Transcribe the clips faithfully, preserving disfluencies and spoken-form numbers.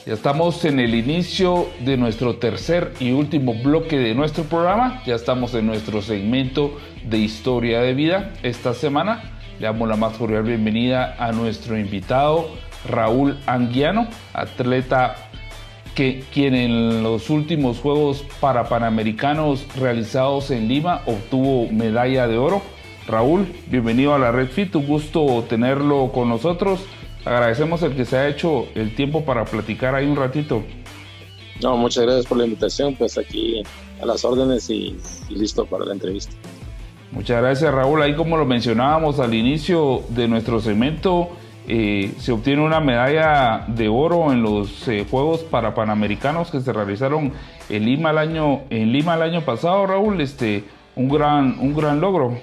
Ya estamos en el inicio de nuestro tercer y último bloque de nuestro programa. Ya estamos en nuestro segmento de historia de vida. Esta semana le damos la más cordial bienvenida a nuestro invitado Raúl Anguiano, atleta que, quien en los últimos Juegos Parapanamericanos realizados en Lima obtuvo medalla de oro. Raúl, bienvenido a la Red Fit, un gusto tenerlo con nosotros. Agradecemos el que se ha hecho el tiempo para platicar ahí un ratito. No, muchas gracias por la invitación, pues aquí a las órdenes y, y listo para la entrevista. Muchas gracias, Raúl. Ahí, como lo mencionábamos al inicio de nuestro segmento, eh, se obtiene una medalla de oro en los eh, Juegos Parapanamericanos que se realizaron en Lima el año, en Lima el año pasado, Raúl. Este, un gran, un gran logro.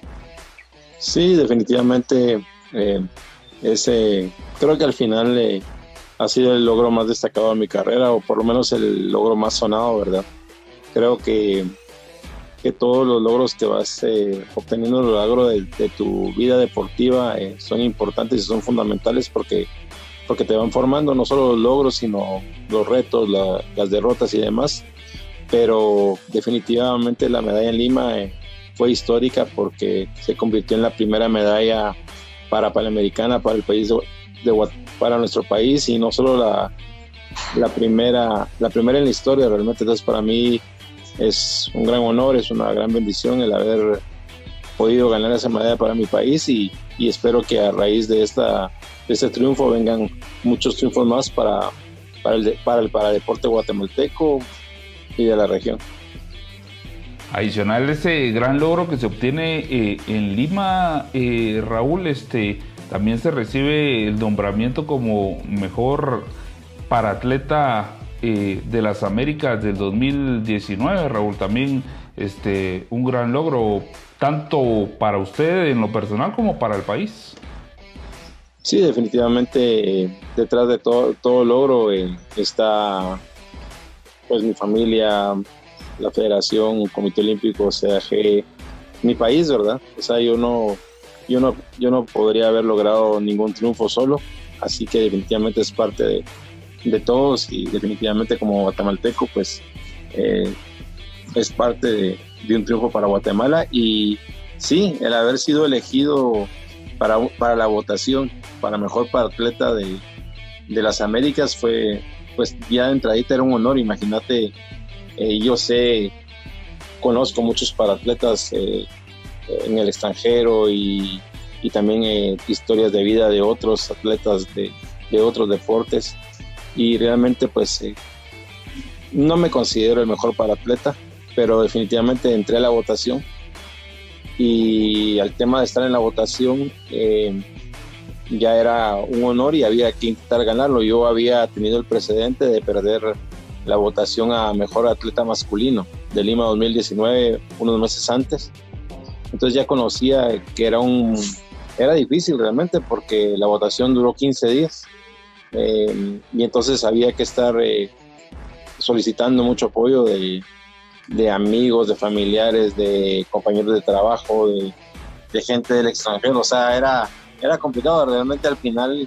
Sí, definitivamente. Eh, Ese, creo que al final eh, ha sido el logro más destacado de mi carrera, o por lo menos el logro más sonado, ¿verdad? Creo que, que todos los logros que vas eh, obteniendo a lo largo de, de tu vida deportiva eh, son importantes y son fundamentales porque, porque te van formando no solo los logros, sino los retos, la, las derrotas y demás. Pero definitivamente la medalla en Lima eh, fue histórica porque se convirtió en la primera medalla para Panamericana para el país de, de, para nuestro país, y no solo la, la primera la primera en la historia realmente. Entonces, para mí es un gran honor, es una gran bendición el haber podido ganar esa medalla para mi país, y, y espero que a raíz de esta de este triunfo vengan muchos triunfos más para para el para el para el deporte guatemalteco y de la región. Adicional a ese gran logro que se obtiene eh, en Lima, eh, Raúl, este, también se recibe el nombramiento como mejor paratleta eh, de las Américas del dos mil diecinueve, Raúl. También este, un gran logro, tanto para usted en lo personal como para el país. Sí, definitivamente eh, detrás de todo, todo logro eh, está pues mi familia, la Federación, el Comité Olímpico, C A G, mi país, ¿verdad? O sea, yo no, yo no, yo no podría haber logrado ningún triunfo solo, así que definitivamente es parte de, de todos, y definitivamente como guatemalteco, pues eh, es parte de, de un triunfo para Guatemala. Y sí, el haber sido elegido para, para la votación para mejor paratleta de, de las Américas fue, pues ya de entradita era un honor. Imagínate. Eh, yo sé, conozco muchos paratletas eh, en el extranjero, y, y también eh, historias de vida de otros atletas de, de otros deportes, y realmente pues eh, no me considero el mejor paratleta, pero definitivamente entré a la votación, y al tema de estar en la votación eh, ya era un honor y había que intentar ganarlo. Yo había tenido el precedente de perder la votación a mejor atleta masculino de Lima dos mil diecinueve unos meses antes, entonces ya conocía que era un era difícil realmente porque la votación duró quince días, eh, y entonces había que estar eh, solicitando mucho apoyo de, de amigos, de familiares, de compañeros de trabajo, de, de gente del extranjero. O sea, era, era complicado realmente. Al final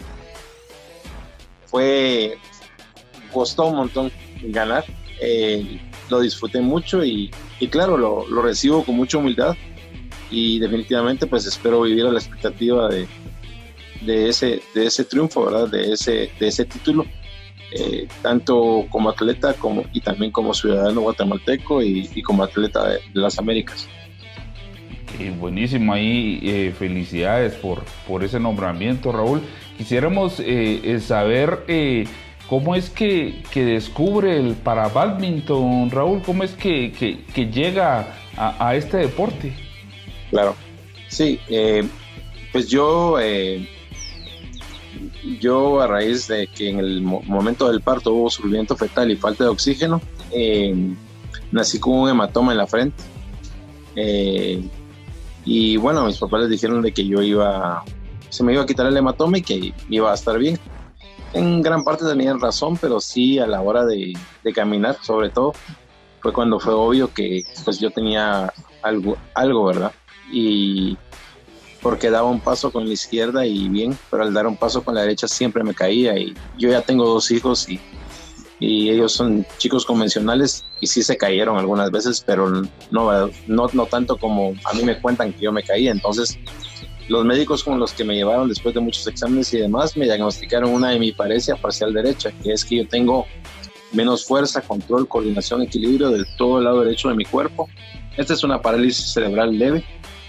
fue costó un montón ganar, eh, lo disfruté mucho, y, y claro, lo, lo recibo con mucha humildad, y definitivamente pues espero vivir a la expectativa de, de, ese, de ese triunfo, ¿verdad? De ese, de ese título, eh, tanto como atleta como, y también como ciudadano guatemalteco, y, y como atleta de, de las Américas. Eh, buenísimo ahí, eh, felicidades por, por ese nombramiento, Raúl. Quisiéramos eh, saber eh, ¿cómo es que, que descubre el para bádminton, Raúl? ¿Cómo es que, que, que llega a, a este deporte? Claro, sí, eh, pues yo, eh, yo a raíz de que en el mo- momento del parto hubo surgimiento fetal y falta de oxígeno, eh, nací con un hematoma en la frente. Eh, y bueno, mis papás les dijeron de que yo iba, se me iba a quitar el hematoma y que iba a estar bien. En gran parte tenían razón, pero sí a la hora de, de caminar, sobre todo, fue cuando fue obvio que pues yo tenía algo, algo, ¿verdad? Y, porque daba un paso con la izquierda y bien, pero al dar un paso con la derecha siempre me caía. Y yo ya tengo dos hijos y, y ellos son chicos convencionales y sí se cayeron algunas veces, pero no, no, no tanto como a mí me cuentan que yo me caía. Entonces los médicos con los que me llevaron después de muchos exámenes y demás me diagnosticaron una hemiparesia parcial derecha, que es que yo tengo menos fuerza, control, coordinación, equilibrio de todo el lado derecho de mi cuerpo. Esta es una parálisis cerebral leve.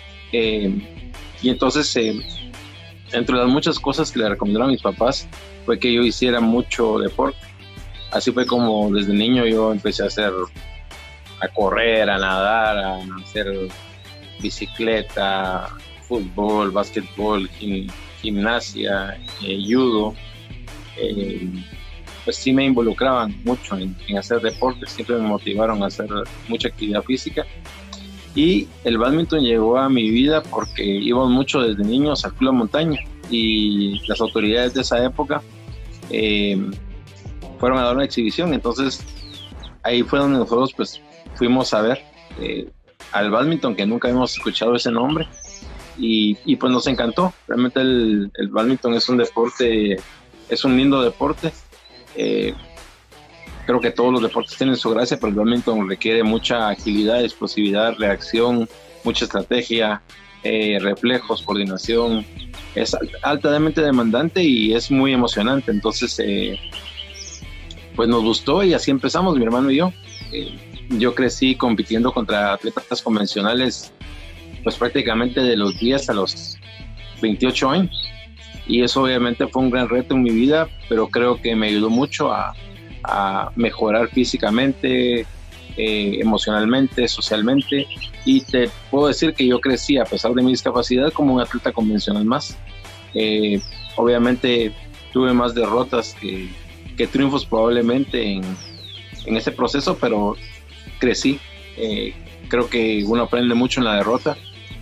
Eh, y entonces, eh, entre las muchas cosas que le recomendaron a mis papás, fue que yo hiciera mucho deporte. Así fue como desde niño yo empecé a hacer, a correr, a nadar, a hacer bicicleta, fútbol, básquetbol, gim, gimnasia, eh, judo. Eh, pues sí me involucraban mucho en, en hacer deporte, siempre me motivaron a hacer mucha actividad física. Y el bádminton llegó a mi vida porque íbamos mucho desde niños al club de montaña y las autoridades de esa época eh, fueron a dar una exhibición. Entonces ahí fue donde nosotros pues fuimos a ver eh, al bádminton, que nunca habíamos escuchado ese nombre, y, y pues nos encantó. Realmente el, el bádminton es un deporte, es un lindo deporte. Eh, Creo que todos los deportes tienen su gracia, pero el bádminton requiere mucha agilidad, explosividad, reacción, mucha estrategia, eh, reflejos, coordinación. Es altamente demandante y es muy emocionante. Entonces, eh, pues nos gustó y así empezamos, mi hermano y yo. Eh, yo crecí compitiendo contra atletas convencionales, pues prácticamente de los diez a los veintiocho años. Y eso obviamente fue un gran reto en mi vida, pero creo que me ayudó mucho a a mejorar físicamente, eh, emocionalmente, socialmente, y te puedo decir que yo crecí, a pesar de mi discapacidad, como un atleta convencional más. Eh, obviamente tuve más derrotas que, que triunfos probablemente en, en ese proceso, pero crecí. Eh, creo que uno aprende mucho en la derrota.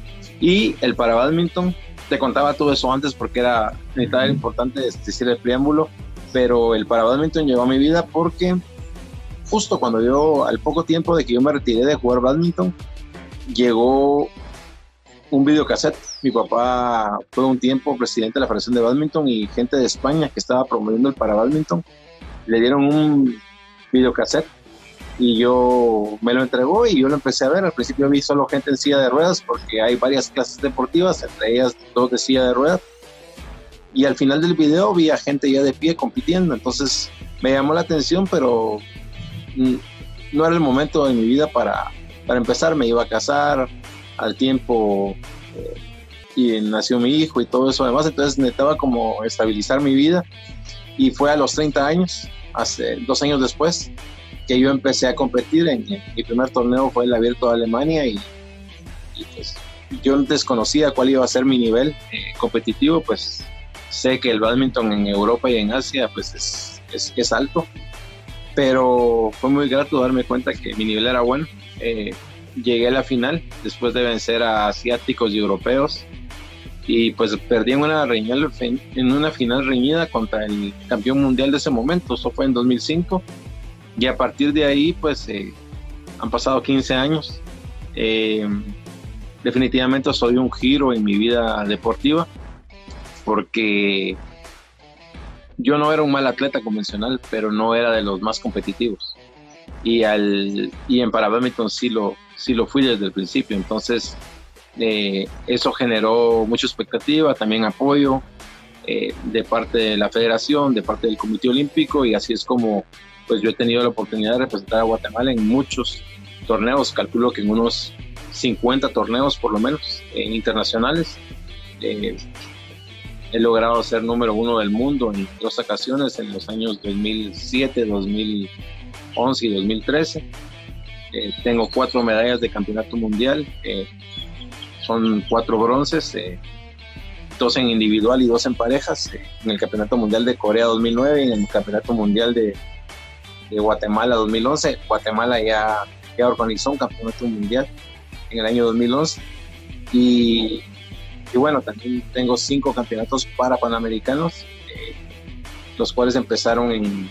Y el parabádminton, te contaba todo eso antes porque era, era importante decir el preámbulo, pero el parabádminton llegó a mi vida porque justo cuando yo, al poco tiempo de que yo me retiré de jugar bádminton, llegó un videocassette. Mi papá fue un tiempo presidente de la Federación de Bádminton y gente de España que estaba promoviendo el parabádminton le dieron un videocassette y yo me lo entregó y yo lo empecé a ver. Al principio vi solo gente en silla de ruedas porque hay varias clases deportivas, entre ellas dos de silla de ruedas. Y al final del video vi a gente ya de pie compitiendo, entonces me llamó la atención, pero no era el momento de mi vida para, para empezar. Me iba a casar al tiempo eh, y nació mi hijo y todo eso además, entonces necesitaba como estabilizar mi vida. Y fue a los treinta años, hace dos años después, que yo empecé a competir. En, en mi primer torneo fue el Abierto de Alemania y, y pues yo desconocía cuál iba a ser mi nivel eh, competitivo. Pues sé que el bádminton en Europa y en Asia pues es, es, es alto, pero fue muy grato darme cuenta que mi nivel era bueno. Eh, llegué a la final después de vencer a asiáticos y europeos y pues perdí en una, reñida, en una final reñida contra el campeón mundial de ese momento. Eso fue en dos mil cinco y a partir de ahí pues eh, han pasado quince años. Eh, definitivamente soy un giro en mi vida deportiva, porque yo no era un mal atleta convencional, pero no era de los más competitivos. Y, al, y en parabádminton sí lo, sí lo fui desde el principio. Entonces, eh, eso generó mucha expectativa, también apoyo eh, de parte de la federación, de parte del Comité Olímpico, y así es como pues, yo he tenido la oportunidad de representar a Guatemala en muchos torneos. Calculo que en unos cincuenta torneos por lo menos, eh, internacionales. Eh, He logrado ser número uno del mundo en dos ocasiones, en los años dos mil siete, dos mil once y dos mil trece. Eh, tengo cuatro medallas de campeonato mundial, eh, son cuatro bronces, eh, dos en individual y dos en parejas, eh, en el campeonato mundial de Corea dos mil nueve y en el campeonato mundial de, de Guatemala dos mil once. Guatemala ya, ya organizó un campeonato mundial en el año dos mil once. Y Y bueno, también tengo cinco campeonatos para panamericanos, eh, los cuales empezaron en,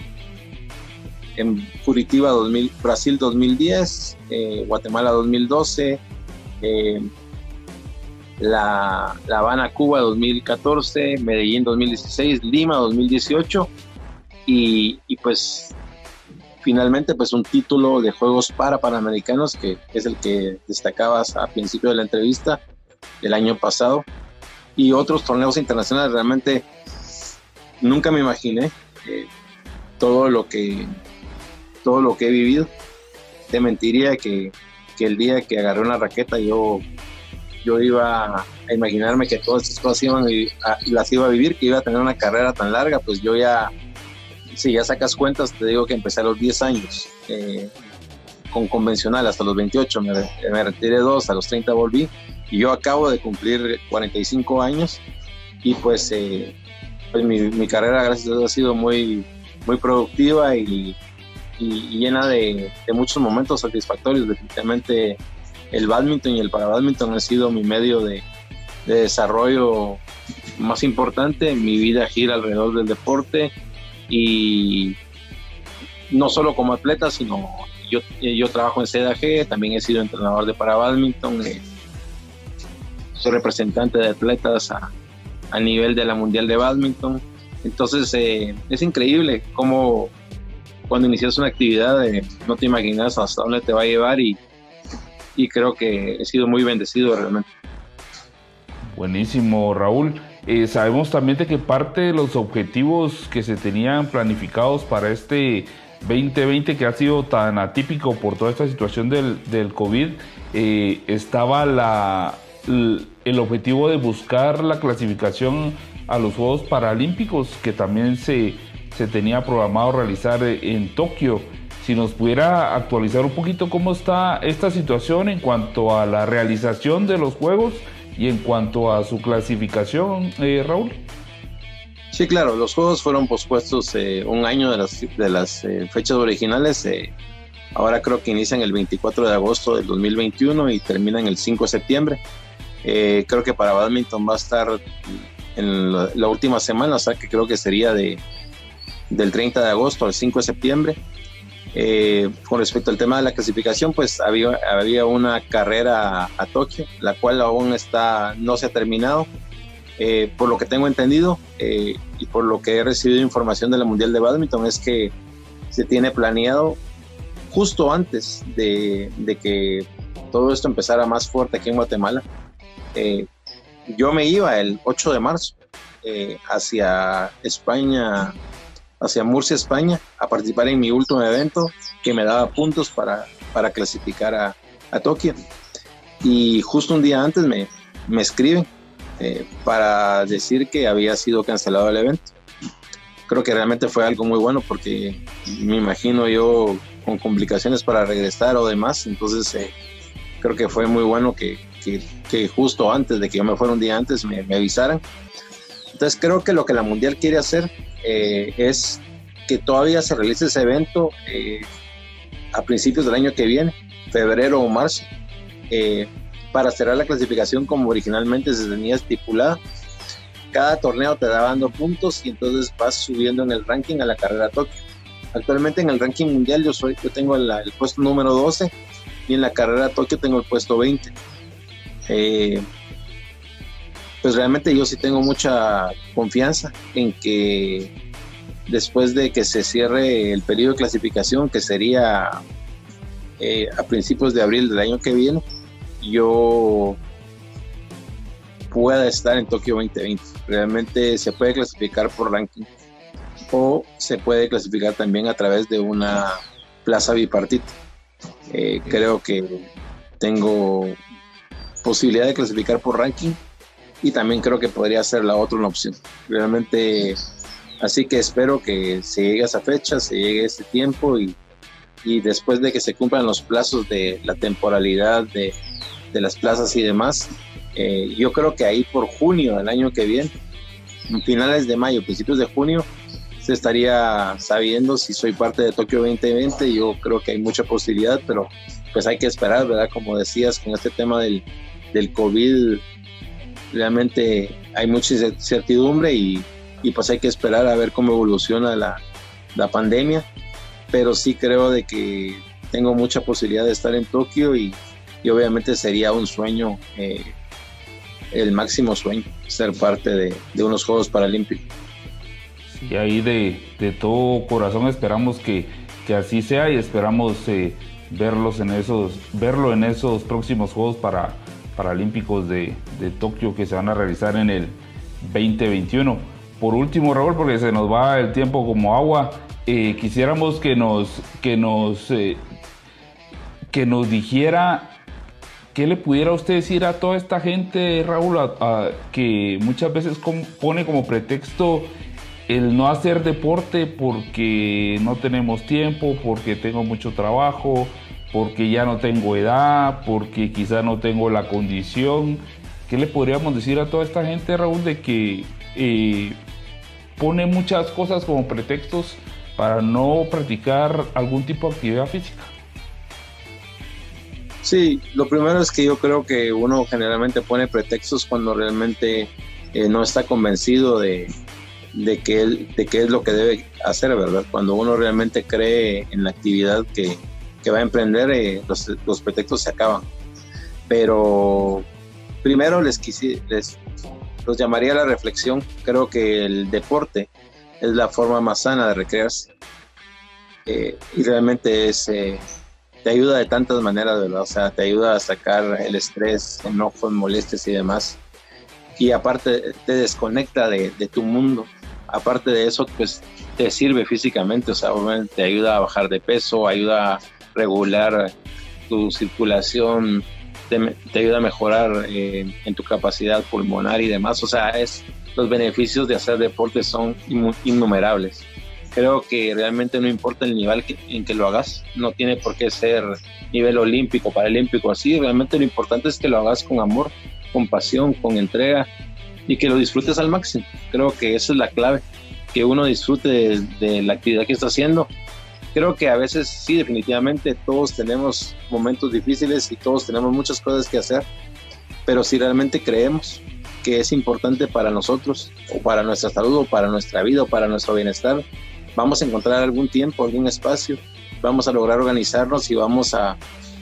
en Curitiba dos mil, Brasil dos mil diez, eh, Guatemala dos mil doce, eh, La, la Habana, Cuba dos mil catorce, Medellín dos mil dieciséis, Lima dos mil dieciocho y, y pues finalmente pues un título de Juegos para Panamericanos, que es el que destacabas al principio de la entrevista, el año pasado, y otros torneos internacionales. Realmente nunca me imaginé eh, todo lo que todo lo que he vivido. Te mentiría que, que el día que agarré una raqueta yo yo iba a imaginarme que todas estas cosas iban a, las iba a vivir, que iba a tener una carrera tan larga. Pues yo ya, si ya sacas cuentas, te digo que empecé a los diez años eh, con convencional hasta los veintiocho, me, me retiré dos, a los treinta volví, y yo acabo de cumplir cuarenta y cinco años, y pues, eh, pues mi, mi carrera, gracias a Dios, ha sido muy, muy productiva y, y, y llena de, de muchos momentos satisfactorios. Definitivamente el bádminton y el parabádminton han sido mi medio de, de desarrollo más importante. Mi vida gira alrededor del deporte, y no solo como atleta, sino yo, yo trabajo en C D A G, también he sido entrenador de parabádminton, eh, soy representante de atletas a, a nivel de la Mundial de Bádminton. Entonces eh, es increíble cómo cuando inicias una actividad eh, no te imaginas hasta dónde te va a llevar, y y creo que he sido muy bendecido realmente. Buenísimo, Raúl. Eh, sabemos también de que parte de los objetivos que se tenían planificados para este veinte veinte, que ha sido tan atípico por toda esta situación del, del COVID, eh, estaba la, el objetivo de buscar la clasificación a los Juegos Paralímpicos, que también se, se tenía programado realizar en Tokio. Si nos pudiera actualizar un poquito cómo está esta situación en cuanto a la realización de los Juegos y en cuanto a su clasificación, eh, Raúl. Sí, claro, los Juegos fueron pospuestos eh, un año de las, de las eh, fechas originales. Eh, ahora creo que inician el veinticuatro de agosto del dos mil veintiuno y terminan el cinco de septiembre. Eh, creo que para bádminton va a estar en la, la última semana, o sea que creo que sería de, del treinta de agosto al cinco de septiembre. Eh, con respecto al tema de la clasificación, pues había, había una carrera a, a Tokio, la cual aún está, no se ha terminado. Eh, por lo que tengo entendido eh, y por lo que he recibido información de la Mundial de Bádminton, es que se tiene planeado justo antes de, de que todo esto empezara más fuerte aquí en Guatemala. Eh, yo me iba el ocho de marzo eh, hacia España, hacia Murcia, España, a participar en mi último evento que me daba puntos para, para clasificar a, a Tokio. Y justo un día antes me, me escriben eh, para decir que había sido cancelado el evento. Creo que realmente fue algo muy bueno, porque me imagino yo con complicaciones para regresar o demás. Entonces eh, creo que fue muy bueno que, que, que justo antes de que yo me fuera un día antes me, me avisaran. Entonces creo que lo que la Mundial quiere hacer eh, es que todavía se realice ese evento eh, a principios del año que viene, febrero o marzo, eh, para cerrar la clasificación como originalmente se tenía estipulada. Cada torneo te da dando puntos y entonces vas subiendo en el ranking a la carrera Tokio. Actualmente en el ranking mundial yo, soy, yo tengo el, el puesto número doce, y en la carrera Tokio tengo el puesto veinte. Eh, pues realmente yo sí tengo mucha confianza en que después de que se cierre el periodo de clasificación, que sería eh, a principios de abril del año que viene, yo pueda estar en Tokio veinte veinte. Realmente se puede clasificar por ranking o se puede clasificar también a través de una plaza bipartita. Eh, creo que tengo posibilidad de clasificar por ranking, y también creo que podría ser la otra una opción. Realmente, así que espero que se llegue a esa fecha, se llegue a ese tiempo, y, y después de que se cumplan los plazos de la temporalidad de, de las plazas y demás, eh, yo creo que ahí por junio del año que viene, finales de mayo, principios de junio, se estaría sabiendo si soy parte de Tokio veinte veinte. Yo creo que hay mucha posibilidad, pero pues hay que esperar, ¿verdad? Como decías, con este tema del, del COVID, realmente hay mucha incertidumbre, y, y pues hay que esperar a ver cómo evoluciona la, la pandemia, pero sí creo de que tengo mucha posibilidad de estar en Tokio, y, y obviamente sería un sueño eh, el máximo sueño, ser parte de, de unos Juegos Paralímpicos. Y ahí de, de todo corazón esperamos que, que así sea y esperamos eh, verlos en esos, verlo en esos próximos Juegos para, Paralímpicos de, de Tokio que se van a realizar en el veinte veintiuno. Por último, Raúl, porque se nos va el tiempo como agua, eh, quisiéramos que nos, que nos, eh, que nos dijera qué le pudiera usted decir a toda esta gente, Raúl, a, a, que muchas veces com, pone como pretexto el no hacer deporte porque no tenemos tiempo, porque tengo mucho trabajo, porque ya no tengo edad, porque quizá no tengo la condición. ¿Qué le podríamos decir a toda esta gente, Raúl, de que eh, pone muchas cosas como pretextos para no practicar algún tipo de actividad física? Sí, lo primero es que yo creo que uno generalmente pone pretextos cuando realmente eh, no está convencido de, de, que él, de qué es lo que debe hacer, ¿verdad? Cuando uno realmente cree en la actividad que, que va a emprender, eh, los, los pretextos se acaban. Pero primero les, quisi, les los llamaría a la reflexión. Creo que el deporte es la forma más sana de recrearse. Eh, y realmente es... Eh, te ayuda de tantas maneras, ¿verdad? O sea, te ayuda a sacar el estrés, enojos, molestias y demás. Y aparte te desconecta de, de tu mundo. Aparte de eso, pues te sirve físicamente, o sea, obviamente te ayuda a bajar de peso, ayuda a regular tu circulación, te, te ayuda a mejorar eh, en tu capacidad pulmonar y demás. O sea, es, los beneficios de hacer deporte son innumerables. Creo que realmente no importa el nivel que, en que lo hagas, no tiene por qué ser nivel olímpico, paralímpico, así. Realmente lo importante es que lo hagas con amor, con pasión, con entrega y que lo disfrutes al máximo. Creo que esa es la clave, que uno disfrute de, de la actividad que está haciendo. Creo que a veces sí, definitivamente todos tenemos momentos difíciles y todos tenemos muchas cosas que hacer, pero si realmente creemos que es importante para nosotros o para nuestra salud o para nuestra vida o para nuestro bienestar, vamos a encontrar algún tiempo, algún espacio, vamos a lograr organizarnos y vamos a,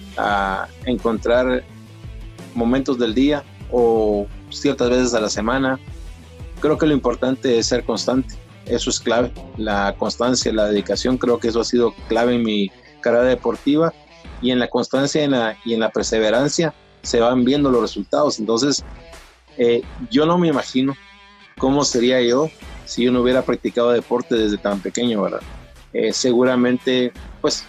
a encontrar momentos del día o ciertas veces a la semana. Creo que lo importante es ser constante, eso es clave, la constancia, la dedicación, creo que eso ha sido clave en mi carrera deportiva, y en la constancia en la, y en la perseverancia se van viendo los resultados. Entonces eh, yo no me imagino cómo sería yo si yo no hubiera practicado deporte desde tan pequeño, ¿verdad? Eh, seguramente, pues,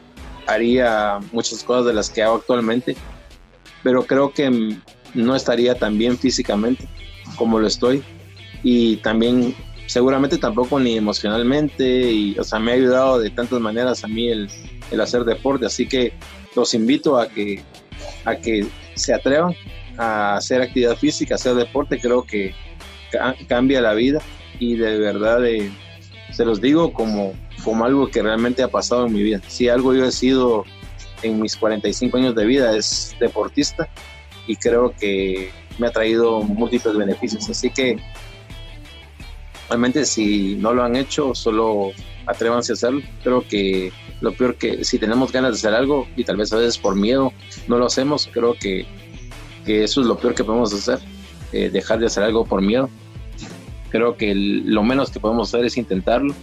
haría muchas cosas de las que hago actualmente, pero creo que no estaría tan bien físicamente como lo estoy, y también, seguramente tampoco ni emocionalmente, y, o sea, me ha ayudado de tantas maneras a mí el, el hacer deporte, así que los invito a que, a que se atrevan a hacer actividad física, a hacer deporte. Creo que ca- cambia la vida. Y de verdad eh, se los digo como, como algo que realmente ha pasado en mi vida. Si algo yo he sido en mis cuarenta y cinco años de vida es deportista, y creo que me ha traído múltiples beneficios. Así que realmente, si no lo han hecho, solo atrévanse a hacerlo. Creo que lo peor, que si tenemos ganas de hacer algo y tal vez a veces por miedo no lo hacemos, creo que, que eso es lo peor que podemos hacer, eh, dejar de hacer algo por miedo. Creo que el, lo menos que podemos hacer es intentarlo,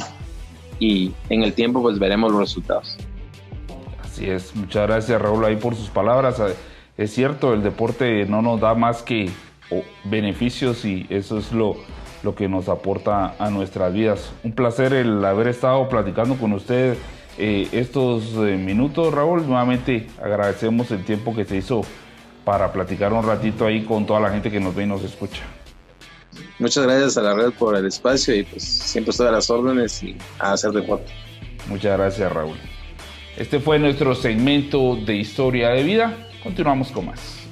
y en el tiempo pues veremos los resultados. Así es, muchas gracias, Raúl, ahí por sus palabras. Es cierto, el deporte no nos da más que oh, beneficios, y eso es lo, lo que nos aporta a nuestras vidas. Un placer el haber estado platicando con usted eh, estos eh, minutos, Raúl. Nuevamente agradecemos el tiempo que se hizo para platicar un ratito ahí con toda la gente que nos ve y nos escucha. Muchas gracias a la red por el espacio, y pues siempre estoy a las órdenes y a hacer deporte. Muchas gracias, Raúl. Este fue nuestro segmento de Historia de Vida. Continuamos con más.